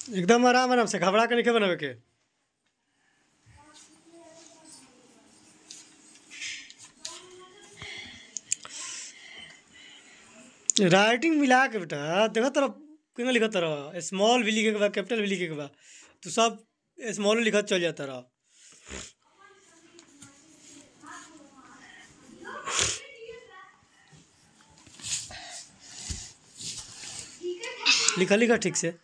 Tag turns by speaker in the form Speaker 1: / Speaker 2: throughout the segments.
Speaker 1: एकदम आराम आराम से, घबरा के नहीं बनावे के। राइटिंग मिला के बेटा देखो तरह क्यों लिखत रह, स्मॉल भी लिखे के बा कैपिटल भी लिखे के बा, तो सब स्मॉल लिखत चल जाता रह। लिखा लिखा ठीक से।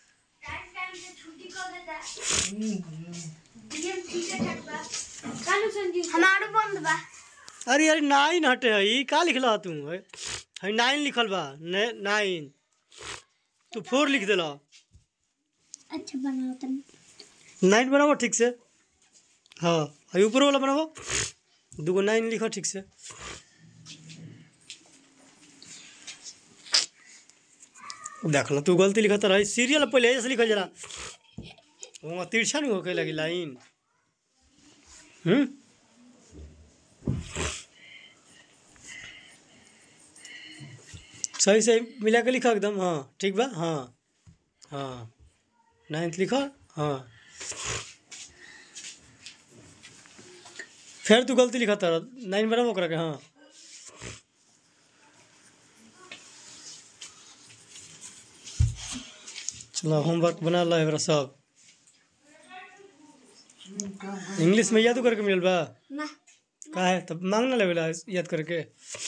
Speaker 1: अरे अरे 9 हटे है का लिखला तू है 9 लिखल बा 9 तू 4 लिख देला।
Speaker 2: अच्छा बनाओ तन
Speaker 1: 9 बनाओ ठीक से। हाँ अभी ऊपर वाला बनाओ, 2 9 लिखो ठीक से। देख लो तू गलती लिखा रहा सीरियल पहले ऐसे लिखा जरा, वो तिरछा नहीं होके लगी लाइन। सही सही मिला के लिखा एकदम। हाँ ठीक बा। हाँ हाँ 9th लिखा। हाँ फिर तू गलती लिखा तारा 9 बना वो करा के। हाँ चलो होमवर्क बना ला है सब। इंग्लिश में याद करके मिलल बा
Speaker 2: ना
Speaker 1: का है तब मांगना लेवेला याद करके।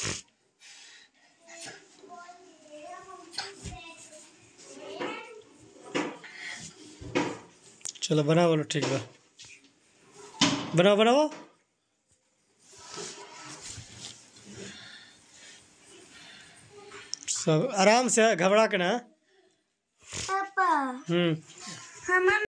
Speaker 1: चलो बना बोलो ठीक बा, बनाओ बनाओ। सब आराम से घबरा के ना।
Speaker 2: पापा
Speaker 1: हम्म
Speaker 2: हम